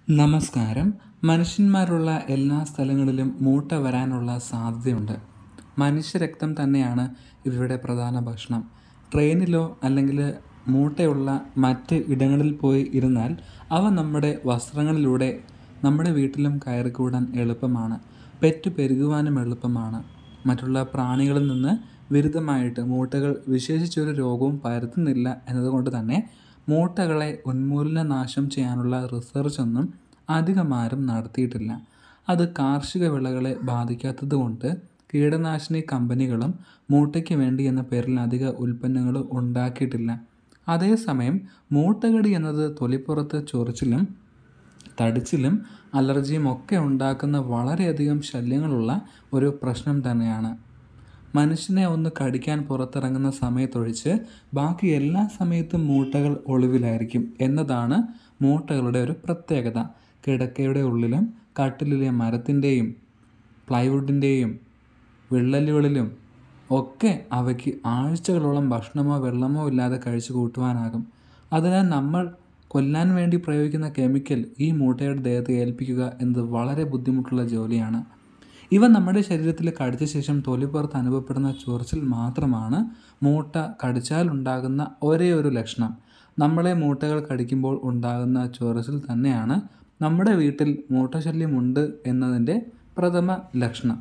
നമസ്കാരം. മനുഷ്യന്മാരുള്ള എല്ലാ സ്ഥലങ്ങളിലും മൂട്ട വരാനുള്ള സാധ്യതയുണ്ട്. മനുഷ്യരക്തം തന്നെയാണ് ഇവയുടെ പ്രധാന ഭക്ഷണം. ട്രെയിനിലോ അല്ലെങ്കിൽ മൂട്ടയുള്ള മറ്റ് ഇടങ്ങളിൽ പോയി ഇരുന്നാൽ അവ നമ്മുടെ വസ്ത്രങ്ങളിലൂടെ നമ്മുടെ വീട്ടിലും കയറിക്കൂടാൻ എളുപ്പമാണ്. പെറ്റു പെരുകുവാനും എളുപ്പമാണ്. മറ്റുള്ള പ്രാണികളിൽ നിന്ന് വിരുദ്ധമായിട്ട് മൂട്ടകൾ വിശേഷിച്ചൊരു രോഗവും പരത്തുന്നില്ല എന്നതുകൊണ്ട് തന്നെ മൂട്ടകളെ ഉന്മൂലനാശം ചെയ്യാനുള്ള റിസർച്ചൊന്നും അധികമാരും നടത്തിയിട്ടില്ല. അത് കാർഷിക വിളകളെ ബാധിക്കാത്തതുകൊണ്ട് കീടനാശിനി കമ്പനികളും മൂട്ടയ്ക്ക് വേണ്ടി എന്ന പേരിൽ അധിക ഉൽപ്പന്നങ്ങളും ഉണ്ടാക്കിയിട്ടില്ല. അതേസമയം മൂട്ടകടി എന്നത് തൊലിപ്പുറത്ത് ചൊറിച്ചിലും തടിച്ചിലും അലർജിയും ഒക്കെ ഉണ്ടാക്കുന്ന വളരെയധികം ശല്യങ്ങളുള്ള ഒരു പ്രശ്നം തന്നെയാണ്. മനുഷ്യനെ ഒന്ന് കടിക്കാൻ പുറത്തിറങ്ങുന്ന സമയത്തൊഴിച്ച് ബാക്കി എല്ലാ സമയത്തും മൂട്ടകൾ ഒളിവിലായിരിക്കും എന്നതാണ് മൂട്ടകളുടെ ഒരു പ്രത്യേകത. കിടക്കയുടെ ഉള്ളിലും കട്ടിലിലെ മരത്തിൻ്റെയും പ്ലൈവുഡിൻ്റെയും വിള്ളലുകളിലും ഒക്കെ അവയ്ക്ക് ആഴ്ചകളോളം ഭക്ഷണമോ വെള്ളമോ ഇല്ലാതെ കഴിച്ചു കൂട്ടുവാനാകും. അതിനാൽ നമ്മൾ കൊല്ലാൻ വേണ്ടി പ്രയോഗിക്കുന്ന കെമിക്കൽ ഈ മൂട്ടയുടെ ദേഹത്തെ ഏൽപ്പിക്കുക എന്നത് വളരെ ബുദ്ധിമുട്ടുള്ള ജോലിയാണ്. ഇവ നമ്മുടെ ശരീരത്തിൽ കടിച്ച ശേഷം തൊലിപ്പുറത്ത് അനുഭവപ്പെടുന്ന ചൊറിച്ചിൽ മാത്രമാണ് മൂട്ട കടിച്ചാലുണ്ടാകുന്ന ഒരേ ഒരു ലക്ഷണം. നമ്മളെ മൂട്ടകൾ കടിക്കുമ്പോൾ ഉണ്ടാകുന്ന ചൊറിച്ചിൽ തന്നെയാണ് നമ്മുടെ വീട്ടിൽ മൂട്ടശല്യമുണ്ട് എന്നതിൻ്റെ പ്രഥമ ലക്ഷണം.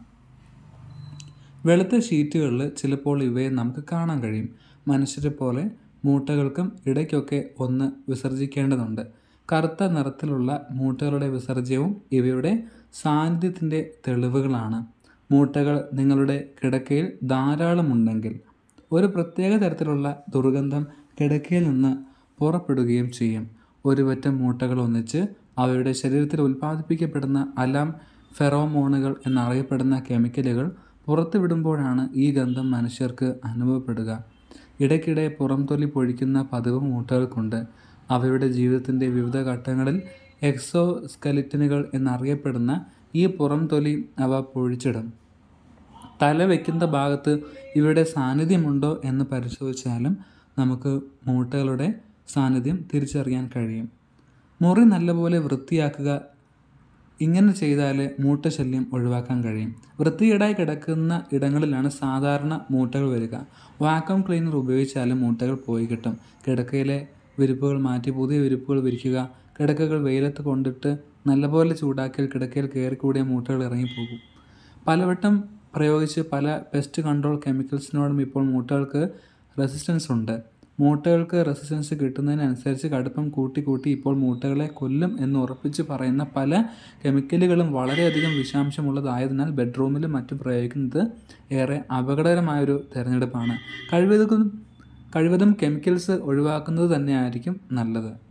വെളുത്ത ഷീറ്റുകളിൽ ചിലപ്പോൾ ഇവയെ നമുക്ക് കാണാൻ കഴിയും. മനുഷ്യരെ പോലെ മൂട്ടകൾക്കും ഇടയ്ക്കൊക്കെ ഒന്ന് വിസർജിക്കേണ്ടതുണ്ട്. കറുത്ത നിറത്തിലുള്ള മൂട്ടകളുടെ വിസർജ്യവും ഇവയുടെ സാന്നിധ്യത്തിൻ്റെ തെളിവുകളാണ്. മൂട്ടകൾ നിങ്ങളുടെ കിടക്കയിൽ ധാരാളമുണ്ടെങ്കിൽ ഒരു പ്രത്യേക തരത്തിലുള്ള ദുർഗന്ധം കിടക്കയിൽ നിന്ന് പുറപ്പെടുകയും ചെയ്യും. ഒരു പറ്റം മൂട്ടകൾ ഒന്നിച്ച് അവയുടെ ശരീരത്തിൽ ഉൽപ്പാദിപ്പിക്കപ്പെടുന്ന അലാം ഫെറോമോണുകൾ എന്നറിയപ്പെടുന്ന കെമിക്കലുകൾ പുറത്തുവിടുമ്പോഴാണ് ഈ ഗന്ധം മനുഷ്യർക്ക് അനുഭവപ്പെടുക. ഇടയ്ക്കിടെ പുറംതൊലി പൊഴിക്കുന്ന പതിവ് മൂട്ടകൾക്കുണ്ട്. അവയുടെ ജീവിതത്തിൻ്റെ വിവിധ ഘട്ടങ്ങളിൽ എക്സോസ്കെലിറ്റനുകൾ എന്നറിയപ്പെടുന്ന ഈ പുറംതൊലി അവ പൊഴിച്ചിടും. തല വയ്ക്കുന്ന ഭാഗത്ത് ഇവയുടെ സാന്നിധ്യമുണ്ടോ എന്ന് പരിശോധിച്ചാലും നമുക്ക് മൂട്ടകളുടെ സാന്നിധ്യം തിരിച്ചറിയാൻ കഴിയും. മുറി നല്ലപോലെ വൃത്തിയാക്കുക. ഇങ്ങനെ ചെയ്താൽ മൂട്ടശല്യം ഒഴിവാക്കാൻ കഴിയും. വൃത്തികേടായി കിടക്കുന്ന ഇടങ്ങളിലാണ് സാധാരണ മൂട്ടകൾ വരിക. വാക്വം ക്ലീനർ ഉപയോഗിച്ചാലും മൂട്ടകൾ പോയി കിട്ടും. കിടക്കയിലെ വിരിപ്പുകൾ മാറ്റി പുതിയ വിരിപ്പുകൾ വിരിക്കുക. കിടക്കകൾ വെയിലത്ത് കൊണ്ടിട്ട് നല്ലപോലെ ചൂടാക്കിയാൽ കിടക്കയിൽ കയറിക്കൂടിയ മൂട്ടകൾ ഇറങ്ങിപ്പോകും. പലവട്ടം പ്രയോഗിച്ച് പല പെസ്റ്റ് കൺട്രോൾ കെമിക്കൽസിനോടും ഇപ്പോൾ മൂട്ടകൾക്ക് റെസിസ്റ്റൻസ് ഉണ്ട്. മൂട്ടകൾക്ക് റെസിസ്റ്റൻസ് കിട്ടുന്നതിനനുസരിച്ച് കടുപ്പം കൂട്ടി ഇപ്പോൾ മൂട്ടകളെ കൊല്ലും എന്ന് ഉറപ്പിച്ച് പറയുന്ന പല കെമിക്കലുകളും വളരെയധികം വിഷാംശമുള്ളതായതിനാൽ ബെഡ്റൂമിലും മറ്റും പ്രയോഗിക്കുന്നത് ഏറെ അപകടകരമായൊരു തിരഞ്ഞെടുപ്പാണ്. കഴിവതും കെമിക്കൽസ് ഒഴിവാക്കുന്നത് തന്നെയായിരിക്കും നല്ലത്.